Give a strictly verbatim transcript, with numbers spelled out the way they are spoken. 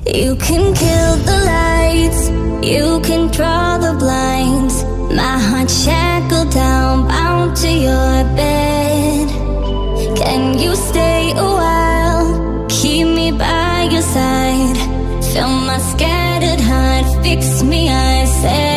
You can kill the lights, you can draw the blinds. My heart shackled down, bound to your bed. Can you stay a while, keep me by your side? Fill my scattered heart, fix me, I said.